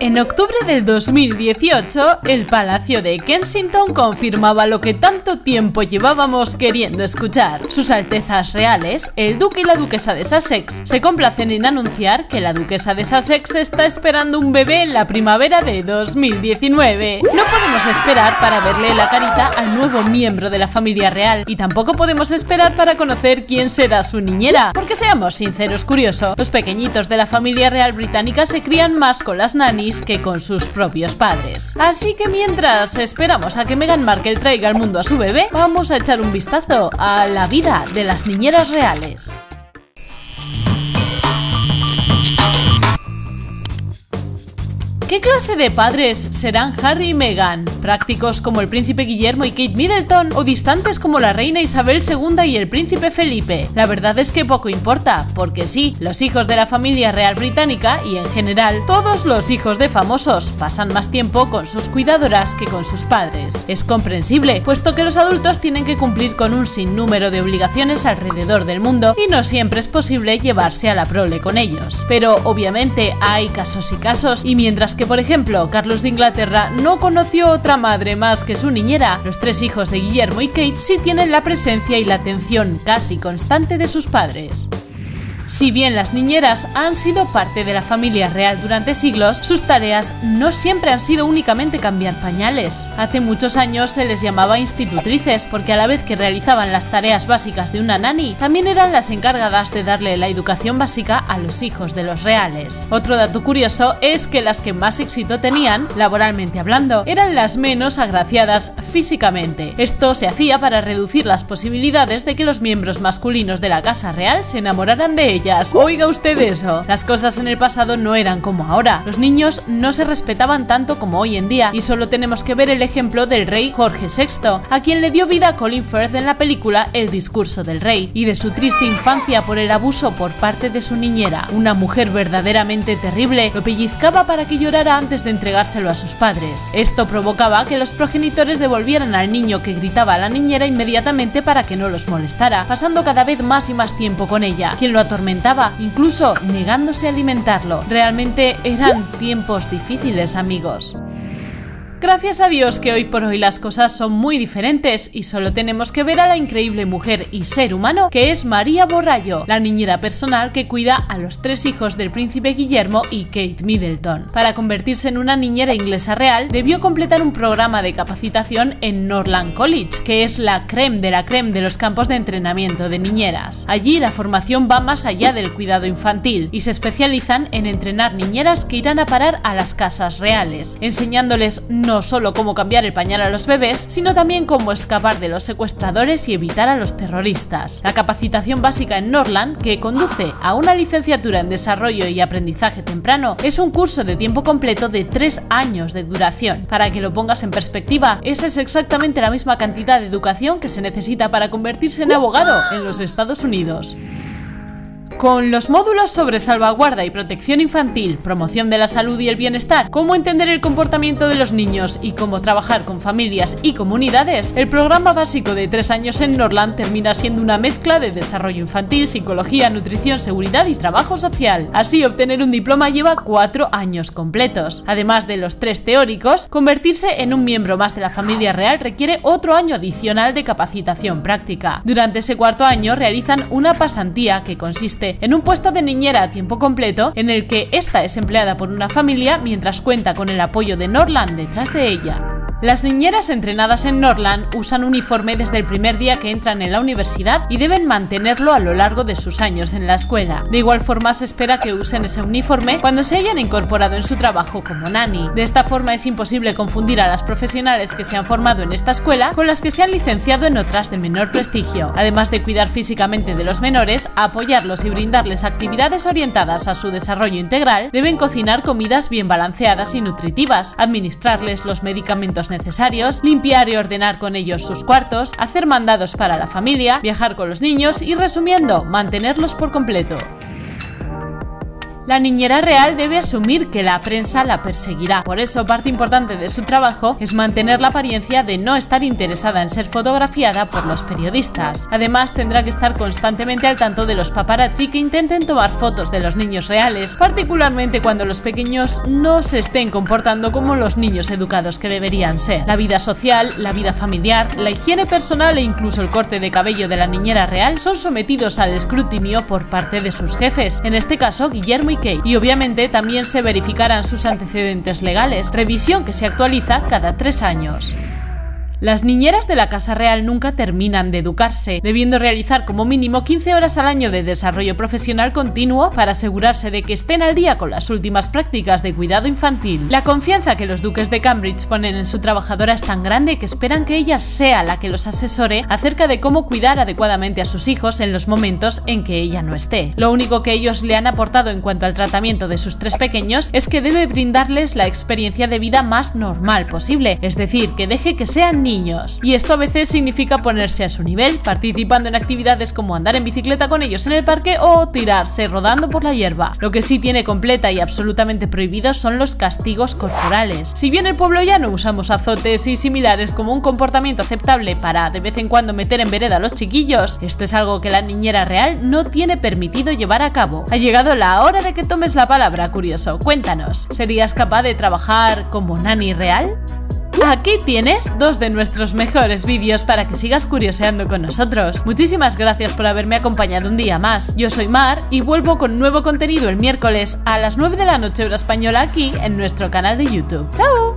En octubre del 2018, el Palacio de Kensington confirmaba lo que tanto tiempo llevábamos queriendo escuchar. Sus Altezas Reales, el Duque y la Duquesa de Sussex, se complacen en anunciar que la Duquesa de Sussex está esperando un bebé en la primavera de 2019. No podemos esperar para verle la carita al nuevo miembro de la familia real y tampoco podemos esperar para conocer quién será su niñera, porque seamos sinceros, curioso, los pequeñitos de la familia real británica se crían más con las nannies que con sus propios padres. Así que mientras esperamos a que Meghan Markle traiga al mundo a su bebé, vamos a echar un vistazo a la vida de las niñeras reales. ¿Qué clase de padres serán Harry y Meghan? ¿Prácticos como el príncipe Guillermo y Kate Middleton? ¿O distantes como la reina Isabel II y el príncipe Felipe? La verdad es que poco importa, porque sí, los hijos de la familia real británica y en general todos los hijos de famosos pasan más tiempo con sus cuidadoras que con sus padres. Es comprensible, puesto que los adultos tienen que cumplir con un sinnúmero de obligaciones alrededor del mundo y no siempre es posible llevarse a la prole con ellos. Pero obviamente hay casos y casos, y mientras que por ejemplo Carlos de Inglaterra no conoció otra madre más que su niñera, los tres hijos de Guillermo y Kate sí tienen la presencia y la atención casi constante de sus padres. Si bien las niñeras han sido parte de la familia real durante siglos, sus tareas no siempre han sido únicamente cambiar pañales. Hace muchos años se les llamaba institutrices, porque a la vez que realizaban las tareas básicas de una nanny, también eran las encargadas de darle la educación básica a los hijos de los reales. Otro dato curioso es que las que más éxito tenían, laboralmente hablando, eran las menos agraciadas físicamente. Esto se hacía para reducir las posibilidades de que los miembros masculinos de la casa real se enamoraran de ellas. Oiga usted eso, las cosas en el pasado no eran como ahora, los niños no se respetaban tanto como hoy en día y solo tenemos que ver el ejemplo del rey Jorge VI, a quien le dio vida Colin Firth en la película El discurso del rey, y de su triste infancia por el abuso por parte de su niñera, una mujer verdaderamente terrible, lo pellizcaba para que llorara antes de entregárselo a sus padres. Esto provocaba que los progenitores devolvieran al niño que gritaba a la niñera inmediatamente para que no los molestara, pasando cada vez más y más tiempo con ella, quien lo atormentaba, incluso negándose a alimentarlo. Realmente eran tiempos difíciles, amigos. Gracias a Dios que hoy por hoy las cosas son muy diferentes y solo tenemos que ver a la increíble mujer y ser humano que es María Borrallo, la niñera personal que cuida a los tres hijos del príncipe Guillermo y Kate Middleton. Para convertirse en una niñera inglesa real, debió completar un programa de capacitación en Norland College, que es la crème de los campos de entrenamiento de niñeras. Allí la formación va más allá del cuidado infantil y se especializan en entrenar niñeras que irán a parar a las casas reales, enseñándoles no solo cómo cambiar el pañal a los bebés, sino también cómo escapar de los secuestradores y evitar a los terroristas. La capacitación básica en Norland, que conduce a una licenciatura en desarrollo y aprendizaje temprano, es un curso de tiempo completo de 3 años de duración. Para que lo pongas en perspectiva, esa es exactamente la misma cantidad de educación que se necesita para convertirse en abogado en los Estados Unidos. Con los módulos sobre salvaguarda y protección infantil, promoción de la salud y el bienestar, cómo entender el comportamiento de los niños y cómo trabajar con familias y comunidades, el programa básico de 3 años en Norland termina siendo una mezcla de desarrollo infantil, psicología, nutrición, seguridad y trabajo social. Así, obtener un diploma lleva 4 años completos. Además de los 3 teóricos, convertirse en un miembro más de la familia real requiere otro año adicional de capacitación práctica. Durante ese 4.º año realizan una pasantía que consiste en un puesto de niñera a tiempo completo en el que esta es empleada por una familia mientras cuenta con el apoyo de Norland detrás de ella. Las niñeras entrenadas en Norland usan uniforme desde el primer día que entran en la universidad y deben mantenerlo a lo largo de sus años en la escuela. De igual forma se espera que usen ese uniforme cuando se hayan incorporado en su trabajo como nanny. De esta forma es imposible confundir a las profesionales que se han formado en esta escuela con las que se han licenciado en otras de menor prestigio. Además de cuidar físicamente de los menores, apoyarlos y brindarles actividades orientadas a su desarrollo integral, deben cocinar comidas bien balanceadas y nutritivas, administrarles los medicamentos necesarios, limpiar y ordenar con ellos sus cuartos, hacer mandados para la familia, viajar con los niños y, resumiendo, mantenerlos por completo. La niñera real debe asumir que la prensa la perseguirá. Por eso, parte importante de su trabajo es mantener la apariencia de no estar interesada en ser fotografiada por los periodistas. Además, tendrá que estar constantemente al tanto de los paparazzi que intenten tomar fotos de los niños reales, particularmente cuando los pequeños no se estén comportando como los niños educados que deberían ser. La vida social, la vida familiar, la higiene personal e incluso el corte de cabello de la niñera real son sometidos al escrutinio por parte de sus jefes, en este caso Guillermo y Kate, y obviamente también se verificarán sus antecedentes legales, revisión que se actualiza cada 3 años. Las niñeras de la Casa Real nunca terminan de educarse, debiendo realizar como mínimo 15 horas al año de desarrollo profesional continuo para asegurarse de que estén al día con las últimas prácticas de cuidado infantil. La confianza que los duques de Cambridge ponen en su trabajadora es tan grande que esperan que ella sea la que los asesore acerca de cómo cuidar adecuadamente a sus hijos en los momentos en que ella no esté. Lo único que ellos le han aportado en cuanto al tratamiento de sus 3 pequeños es que debe brindarles la experiencia de vida más normal posible, es decir, que deje que sean niños. Y esto a veces significa ponerse a su nivel, participando en actividades como andar en bicicleta con ellos en el parque o tirarse rodando por la hierba. Lo que sí tiene completa y absolutamente prohibido son los castigos corporales. Si bien en el pueblo llano usamos azotes y similares como un comportamiento aceptable para de vez en cuando meter en vereda a los chiquillos, esto es algo que la niñera real no tiene permitido llevar a cabo. Ha llegado la hora de que tomes la palabra, curioso. Cuéntanos, ¿serías capaz de trabajar como nani real? Aquí tienes 2 de nuestros mejores vídeos para que sigas curioseando con nosotros. Muchísimas gracias por haberme acompañado un día más. Yo soy Mar y vuelvo con nuevo contenido el miércoles a las 9 de la noche hora española aquí en nuestro canal de YouTube. ¡Chao!